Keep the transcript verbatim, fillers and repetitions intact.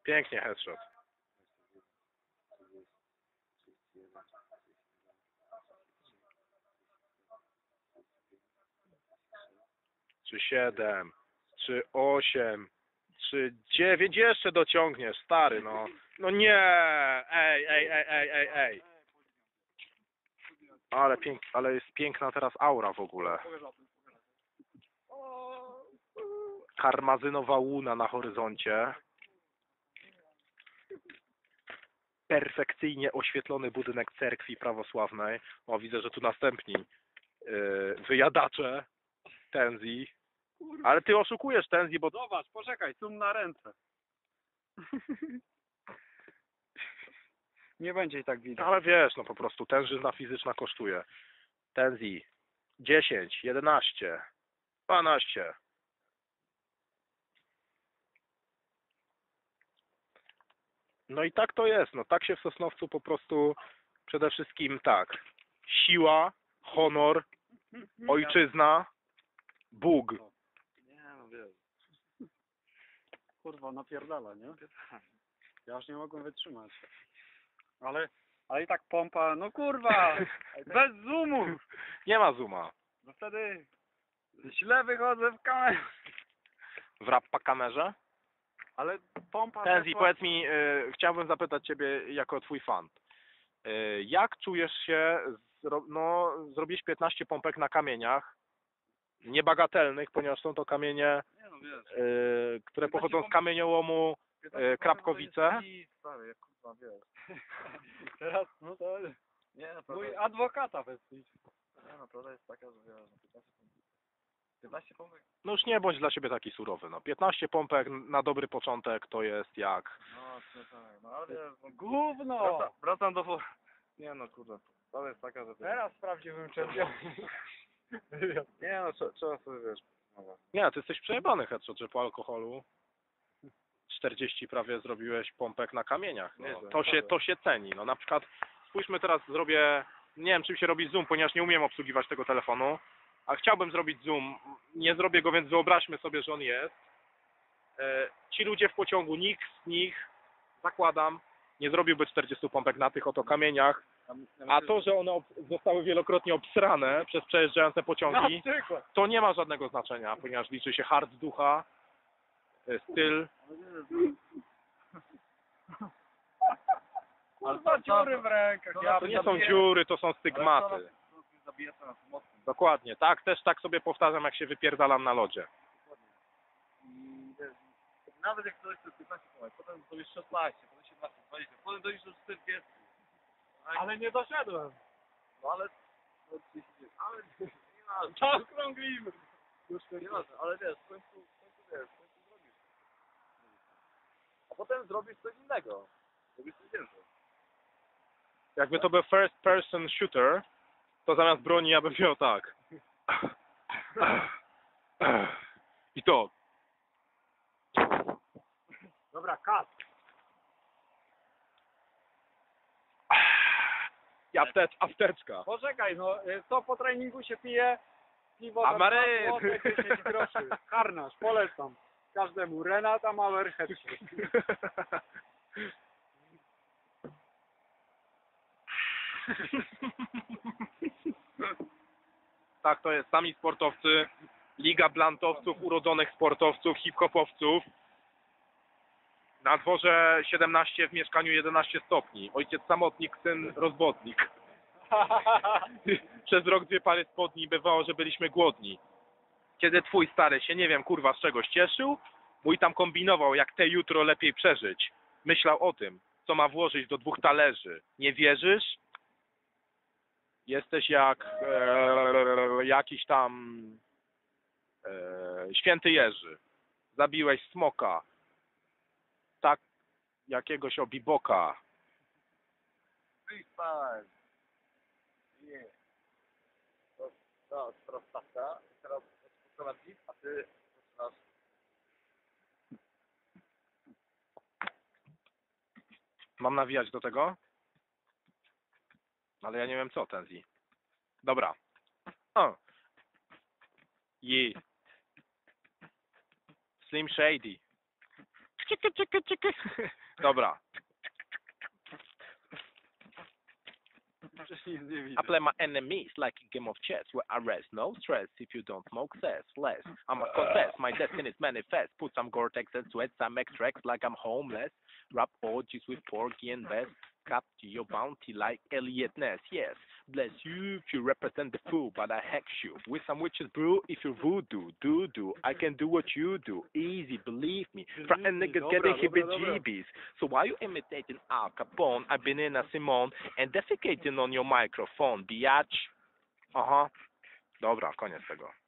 Pięknie headshot. Trzy siedem, trzy osiem, trzy dziewięć, jeszcze dociągniesz, stary, no. No nie, ej, ej, ej, ej, ej, ej. Ale, pięk, ale jest piękna teraz aura w ogóle. Karmazynowa łuna na horyzoncie. Perfekcyjnie oświetlony budynek cerkwi prawosławnej. O, widzę, że tu następni yy, wyjadacze Tenzi. Ale ty oszukujesz Tenzi, bo... Zobacz, poczekaj, zoom na ręce. Nie będzie i tak widać. Ale wiesz, no po prostu tężyzna fizyczna kosztuje. Tenzi. dziesięć, jedenaście, dwanaście. No i tak to jest. No tak się w Sosnowcu po prostu przede wszystkim tak. Siła, honor, ojczyzna, Bóg. Nie no wiesz. Kurwa, napierdala, nie? Ja już nie mogłem wytrzymać. Ale, ale i tak pompa, no kurwa, bez zoomu. Nie ma zooma. No wtedy źle wychodzę w kamerze. W rappa kamerze. Ale pompa... Tenzi, weszła- powiedz mi, y, chciałbym zapytać ciebie jako twój fan. Y, jak czujesz się, zro, no zrobiłeś piętnaście pompek na kamieniach, niebagatelnych, ponieważ są to kamienie, Nie no wiesz. y, które piętnaście pochodzą z pompek- kamieniołomu y, Krapkowice. I stary, jak kurwa wiesz. Teraz, no to... Nie, no Mój prawda, adwokata wezmij. nie, no prawda jest taka, że wiesz, no piętnaście pompek. piętnaście pompek? No już nie bądź dla siebie taki surowy. No. piętnaście pompek na dobry początek to jest jak... No, no tak, no ale wiesz, no, Gówno! wracam, wracam do... for- Nie no kurwa, prawda jest taka, że... Teraz w prawdziwym czempionie. Nie no, trzeba, trzeba sobie wiesz... No, Nie, ty jesteś przejebany, headshot, że po alkoholu czterdzieści prawie zrobiłeś pompek na kamieniach. No. Nieźle, To, się, naprawdę. to się ceni. No na przykład spójrzmy teraz, zrobię... Nie wiem, czym się robi zoom, ponieważ nie umiem obsługiwać tego telefonu. A chciałbym zrobić zoom. Nie zrobię go, więc wyobraźmy sobie, że on jest. E, ci ludzie w pociągu, nikt z nich, zakładam, nie zrobiłby czterdziestu pompek na tych oto kamieniach. ja, ja A myślę, to, że one ob- zostały wielokrotnie obsrane przez przejeżdżające Na pociągi, przykład. to nie ma żadnego znaczenia, ponieważ liczy się hard ducha, e, styl. Kurwa dziury w rękach. to Ja To nie są zabije- dziury, to są Ale stygmaty. to nas zabija to nas mocno. Dokładnie, tak, też tak sobie powtarzam, jak się wypierdalam na lodzie. I wiesz, nawet jak ktoś to piętnaście pompek, potem zrobisz szesnaście, potem siedemnaście, dwadzieścia, potem dojdziesz do czterdziestu. Ale nie doszedłem. No ale... No, trzydzieści, ale nie ma... Czas krąglimy. Już nie ma, ale wiesz, w końcu, w końcu wiesz, w końcu zrobisz. A potem zrobisz coś innego. Zrobisz coś więcej. Jakby to był first person shooter, to zamiast broni ja bym miał tak. I to. Dobra, kat. I aptec, apteczka. Poczekaj, no y, co po treningu się pije? Piwo A za Maryn! dwa złote, dziesięć groszy. Harnasz, polecam. Każdemu. Renata Mauer headshot. Tak to jest, sami sportowcy, liga blantowców, urodzonych sportowców, hip-hopowców. Na dworze siedemnaście, w mieszkaniu jedenaście stopni. Ojciec samotnik, syn rozwodnik. Przez rok dwie pary spodni, bywało, że byliśmy głodni. Kiedy twój stary się, nie wiem, kurwa, z czegoś cieszył, mój tam kombinował, jak te jutro lepiej przeżyć. Myślał o tym, co ma włożyć do dwóch talerzy. Nie wierzysz? Jesteś jak e, jakiś tam e, święty Jerzy. Zabiłeś smoka. Tak, jakiegoś obiboka. Freestyle. Nie. To, to, teraz stawka. Teraz rozpoczynam beat, a ty zaczynasz. Mam nawijać do tego? Ale ja nie wiem co, Tenzi. Dobra. O. Je. Slim Shady. Czekaj, czekaj, czekaj. Dobra. Przecież nic nie widzę. I play my enemies like a game of chess where I rest. No stress if you don't smoke cess. Less. I must confess, my destiny's manifest. Put some Gore-Tex and sweat some extracts like I'm homeless. Rap orgies with Porky and Bess. Capture your bounty like Elliot Ness. Yes, bless you if you represent the fool, but I hex you with some witches brew if you're voodoo. Do do. I can do what you do. Easy, believe me. Frontin' niggas getting heebie-jeebies. So why you imitating Al Capone? I've been in a Simone and defecating on your microphone, biatch. Aha. Dobra, koniec tego.